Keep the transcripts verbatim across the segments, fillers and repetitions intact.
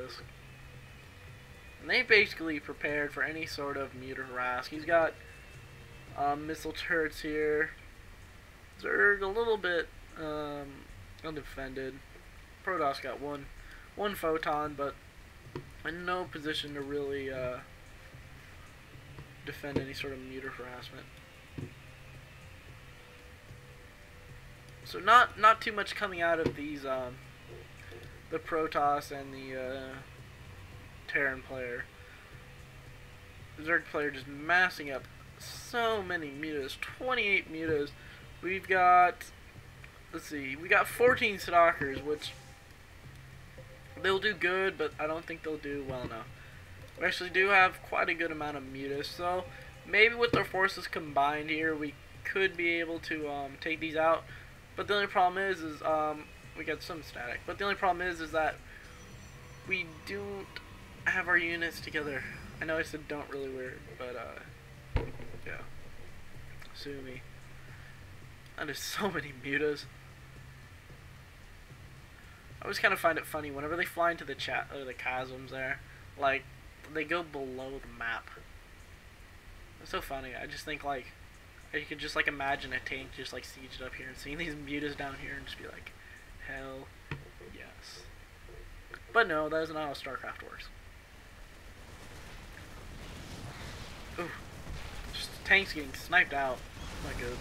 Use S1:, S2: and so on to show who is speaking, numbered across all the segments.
S1: Mutas. And they basically prepared for any sort of Muta harass. He's got um, missile turrets here. Zerg a little bit um, undefended. Protoss got one, one photon, but in no position to really uh, defend any sort of Muta harassment. So not not too much coming out of these um, the Protoss and the uh, Terran player. Zerg player just massing up so many mutas, twenty-eight mutas. We've got, let's see, we got fourteen stalkers, which they'll do good, but I don't think they'll do well enough. We actually do have quite a good amount of mutas, so maybe with our forces combined here, we could be able to um, take these out. But the only problem is, is um, we got some static. But the only problem is, is that we don't have our units together. I know I said don't really weird, but uh, yeah. Sue me. That is so many mutas. I always kind of find it funny whenever they fly into the chat or the chasms there, like they go below the map. It's so funny. I just think like you could just like imagine a tank just like sieged up here and seeing these mutas down here and just be like, hell yes. But no, that is not how StarCraft works. Ooh, just tanks getting sniped out. Not good.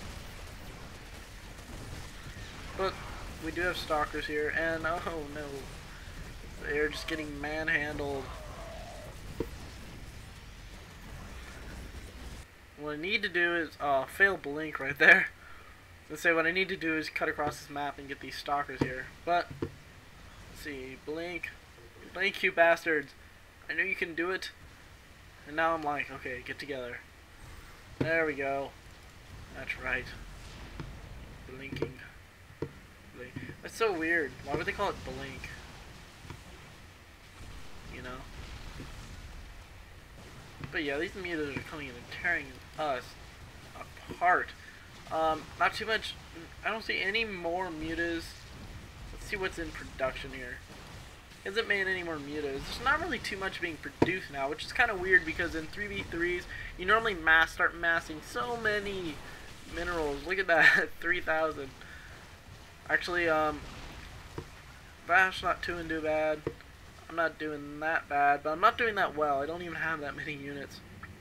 S1: But we do have stalkers here, and oh no, they're just getting manhandled. What I need to do is, oh, fail blink right there. Let's say what I need to do is cut across this map and get these stalkers here. But, let's see, blink, blink you bastards. I know you can do it. And now I'm like, okay, get together. There we go. That's right. Blinking. Blink. That's so weird. Why would they call it blink? You know? But yeah, these mutas are coming in and tearing us apart. Um, not too much. I don't see any more mutas. Let's see what's in production here. Hasn't made any more mutas. There's not really too much being produced now, which is kind of weird because in three v threes, you normally mass start massing so many minerals. Look at that, three thousand. Actually, um, Bash not doing too bad. I'm not doing that bad, but I'm not doing that well. I don't even have that many units.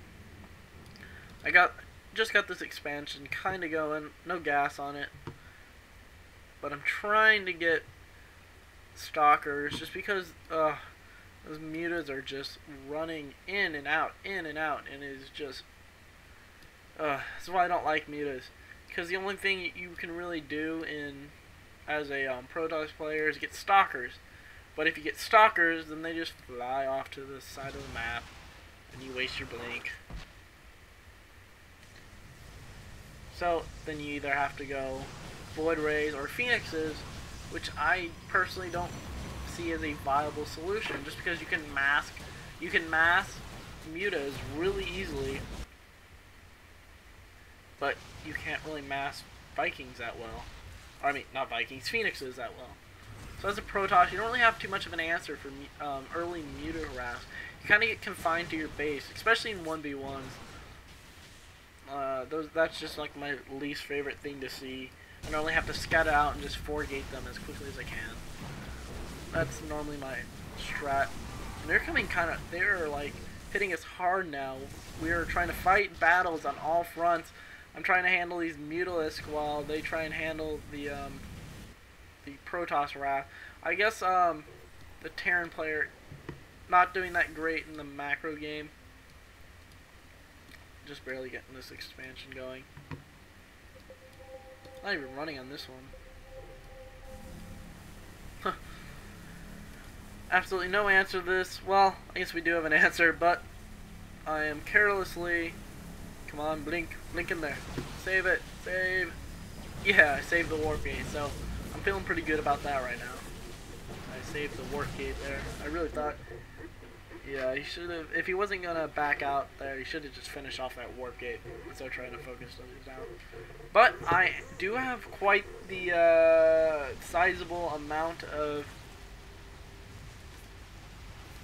S1: I got just got this expansion kind of going. No gas on it, but I'm trying to get stalkers just because uh, those mutas are just running in and out, in and out, and it is just uh, that's why I don't like mutas, because the only thing you can really do in as a um, Protoss player is get stalkers. But if you get stalkers, then they just fly off to the side of the map, and you waste your blink. So then you either have to go Void Rays or Phoenixes, which I personally don't see as a viable solution, just because you can mask, you can mask mutas really easily, but you can't really mask Vikings that well. Or, I mean, not Vikings, Phoenixes that well. So as a Protoss, you don't really have too much of an answer for um, early muta harass. You kind of get confined to your base, especially in one v ones. Uh, those that's just like my least favorite thing to see. I normally have to scout out and just four-gate them as quickly as I can. That's normally my strat. And they're coming kind of, they're like hitting us hard now. We are trying to fight battles on all fronts. I'm trying to handle these Mutalisk while they try and handle the um, the Protoss Wrath. I guess um, the Terran player not doing that great in the macro game. Just barely getting this expansion going. Not even running on this one. Huh. Absolutely no answer to this. Well, I guess we do have an answer, but I am carelessly... Come on, blink. Blink in there. Save it. Save. Yeah, I saved the warp gate, so I'm feeling pretty good about that right now. I saved the warp gate there. I really thought... Yeah, he should have... If he wasn't going to back out there, he should have just finished off that warp gate instead of trying to focus those down. But I do have quite the uh, sizable amount of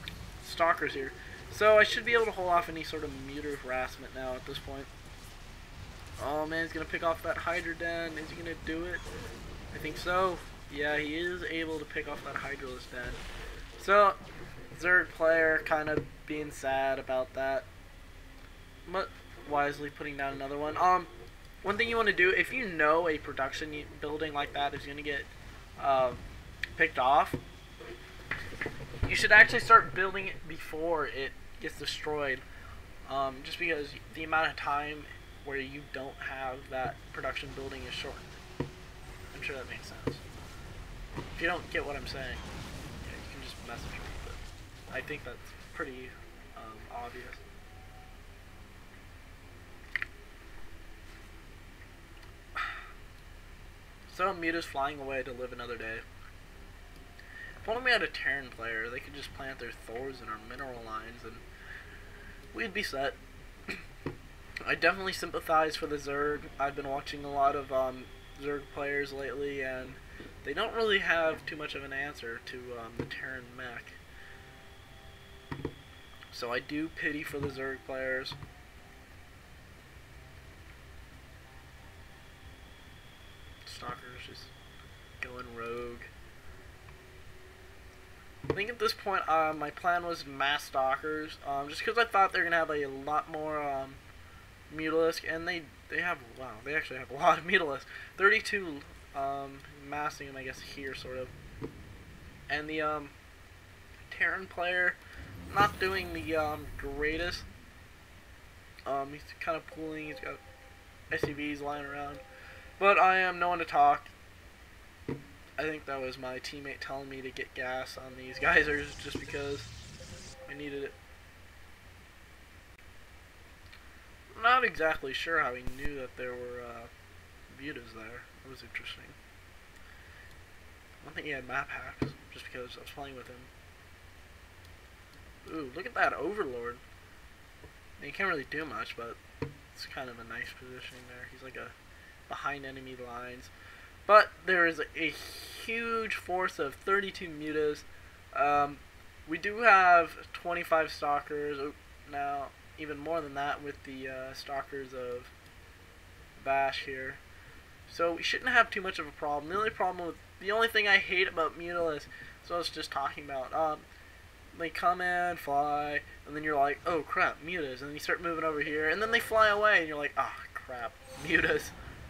S1: stalkers here. So I should be able to hold off any sort of muter harassment now at this point. Oh man, he's gonna pick off that Hydra Den. Is he gonna do it? I think so. Yeah, he is able to pick off that Hydralisk Den. So, Zerg player kind of being sad about that, but wisely putting down another one. Um, one thing you want to do, if you know a production building like that is gonna get uh, picked off, you should actually start building it before it gets destroyed. Um, just because the amount of time where you don't have that production building is short. I'm sure that makes sense. If you don't get what I'm saying, yeah, you can just message me, but I think that's pretty um, obvious. So Muta's flying away to live another day. If only we had a Terran player, they could just plant their Thors in our mineral lines and we'd be set. I definitely sympathize for the Zerg. I've been watching a lot of um, Zerg players lately, and they don't really have too much of an answer to um, the Terran mech. So I do pity for the Zerg players. Stalkers just going rogue. I think at this point, uh, my plan was mass Stalkers, um, just because I thought they're going to have a lot more um, Mutalisk, and they they have, wow, they actually have a lot of Mutalisk. thirty-two um, massing them, I guess, here, sort of. And the um, Terran player, not doing the um, greatest. Um, he's kind of pooling, he's got S U Vs lying around. But I am no one to talk. I think that was my teammate telling me to get gas on these geysers just because I needed it. Not exactly sure how he knew that there were uh, Mutas there. It was interesting. I don't think he had map hacks, just because I was playing with him. Ooh, look at that Overlord. I mean, he can't really do much, but it's kind of a nice positioning there. He's like a behind enemy lines. But there is a huge force of thirty-two Mutas. Um, we do have twenty-five Stalkers. Oh, now, even more than that with the uh, Stalkers of Bash here. So we shouldn't have too much of a problem. The only problem with, the only thing I hate about Mutalisk, so I was just talking about, um, they come in, fly, and then you're like, oh crap, Mutas, and then you start moving over here, and then they fly away, and you're like, ah, oh, crap, Mutas.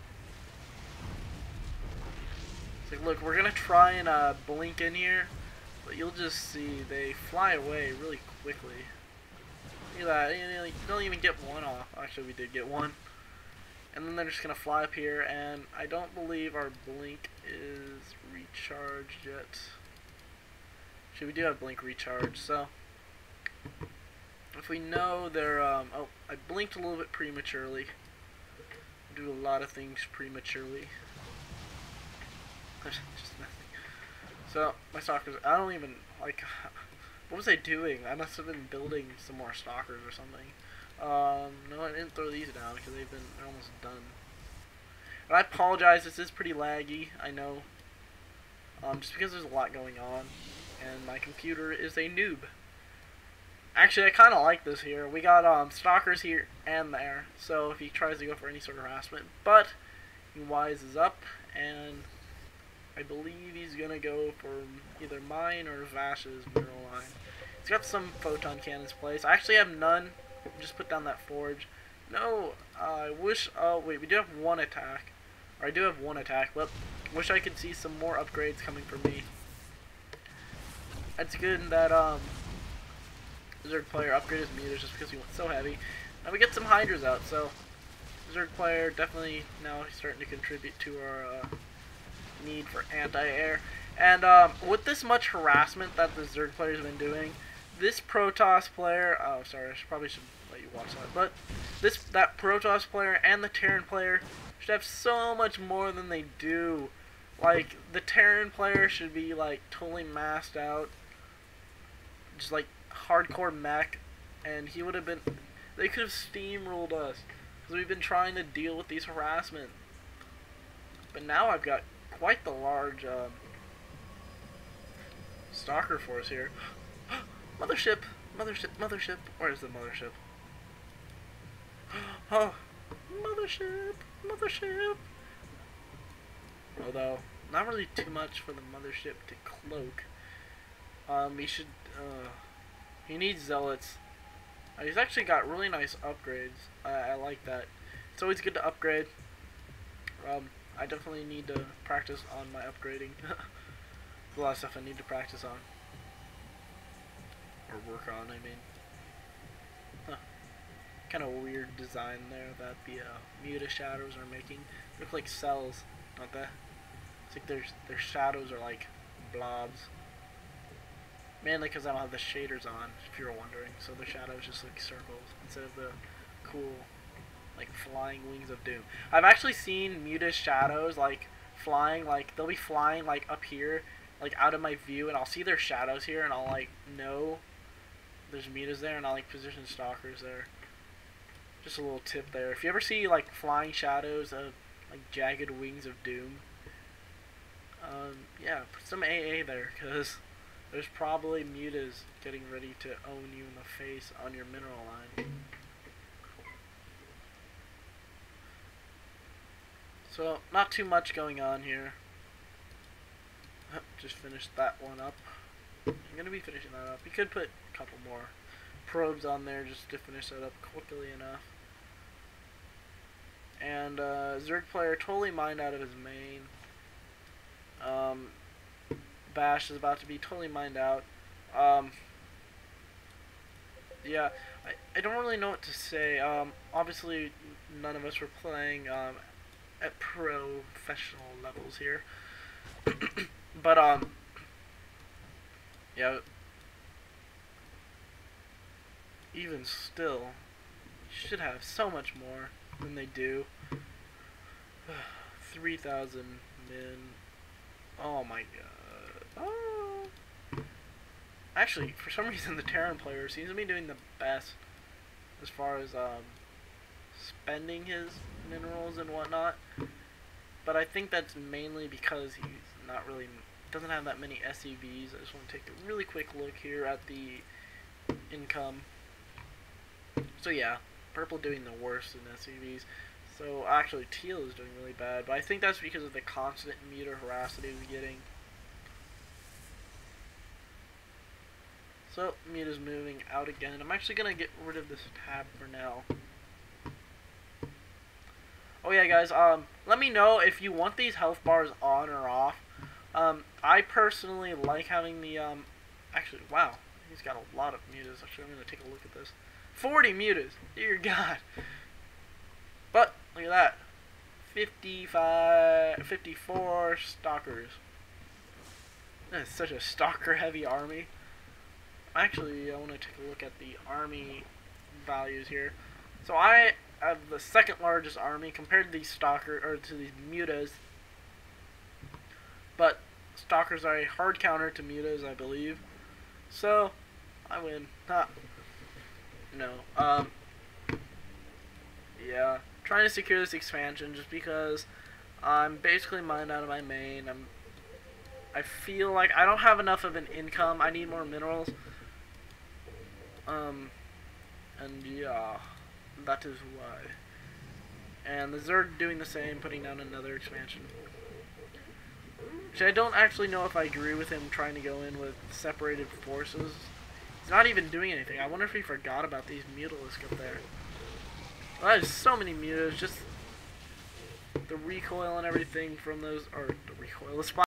S1: It's like, look, we're gonna try and uh, blink in here, but you'll just see they fly away really quickly. Look at that, you don't even get one off. Actually, we did get one. And then they're just gonna fly up here, and I don't believe our blink is recharged yet. Actually, we do have blink recharge, so if we know they're, um, oh, I blinked a little bit prematurely. I do a lot of things prematurely. Just nothing. So, my Stalkers, I don't even, like, what was I doing? I must have been building some more Stalkers or something. Um, no, I didn't throw these down because they've been, they're almost done. And I apologize, this is pretty laggy, I know. Um, just because there's a lot going on, and my computer is a noob. Actually, I kind of like this here. We got, um, Stalkers here and there, so if he tries to go for any sort of harassment, but he wises up, and I believe he's gonna go for either mine or Vash's mineral line. He's got some photon cannons placed. I actually have none. Just put down that forge. No, uh, I wish. Oh wait, we do have one attack, or I do have one attack. But wish I could see some more upgrades coming from me. It's good that um, Zerg player upgraded his meters just because he went so heavy. Now we get some Hydras out, so Zerg player definitely now he's starting to contribute to our uh, need for anti-air. And um, with this much harassment that the Zerg player's been doing, this Protoss player, oh sorry, I should, probably should let you watch that, but this that Protoss player and the Terran player should have so much more than they do. Like, the Terran player should be like totally masked out, just like hardcore mech, and he would have been, they could have steamrolled us, because we've been trying to deal with these harassment. But now I've got quite the large um, Stalker force here. Mothership! Mothership, mothership. Where's the mothership? Oh, mothership, mothership. Although, not really too much for the mothership to cloak. Um, he should, uh, he needs zealots. Uh, he's actually got really nice upgrades. I, I like that. It's always good to upgrade. Um, I definitely need to practice on my upgrading. There's a lot of stuff I need to practice on. Or work on, I mean. Huh. Kind of weird design there that the uh, Muta shadows are making. They look like cells, don't they? It's like their, their shadows are like blobs. Mainly because I don't have the shaders on, if you're wondering. So the shadows just look circles instead of the cool, like, flying wings of doom. I've actually seen Muta shadows, like, flying, like, they'll be flying, like, up here, like, out of my view, and I'll see their shadows here, and I'll, like, know there's Mutas there, and I'll, like, position stalkers there. Just a little tip there. If you ever see, like, flying shadows of, like, jagged wings of doom, um, yeah, put some A A there, because there's probably Mutas getting ready to own you in the face on your mineral line. So, not too much going on here. Just finished that one up. I'm going to be finishing that up. You could put a couple more probes on there just to finish that up quickly enough. And uh, Zerg player totally mined out of his main. Um, Bash is about to be totally mined out. Um, yeah, I, I don't really know what to say. Um, obviously, none of us were playing um, at professional levels here. But, um, yeah, even still, you should have so much more than they do. three thousand min. Oh my god. Oh. Actually, for some reason, the Terran player seems to be doing the best as far as um, spending his minerals and whatnot. But I think that's mainly because he's not really, doesn't have that many S C Vs. I just want to take a really quick look here at the income. So yeah, purple doing the worst in S C Vs. So actually teal is doing really bad, but I think that's because of the constant Muta harassment he's getting. So Muta's moving out again. I'm actually gonna get rid of this tab for now. Oh yeah, guys. Um, let me know if you want these health bars on or off. Um, I personally like having the um. Actually, wow, he's got a lot of Mutas. Actually, I'm gonna take a look at this. forty Mutas. Dear God. But look at that. fifty-five, fifty-four stalkers. That is such a stalker-heavy army. Actually, I want to take a look at the army values here. So I have the second largest army compared to these stalker or to these Mutas. But stalkers are a hard counter to Mutas, I believe. So I win. Huh. No. Um. Yeah. Trying to secure this expansion just because I'm basically mined out of my main. I'm. I feel like I don't have enough of an income. I need more minerals. Um. And yeah, that is why. And the Zerg doing the same, putting down another expansion. Which I don't actually know if I agree with him trying to go in with separated forces. He's not even doing anything. I wonder if he forgot about these Mutalisks up there. Well, there's so many Mutas, just the recoil and everything from those, or the recoil, the spot.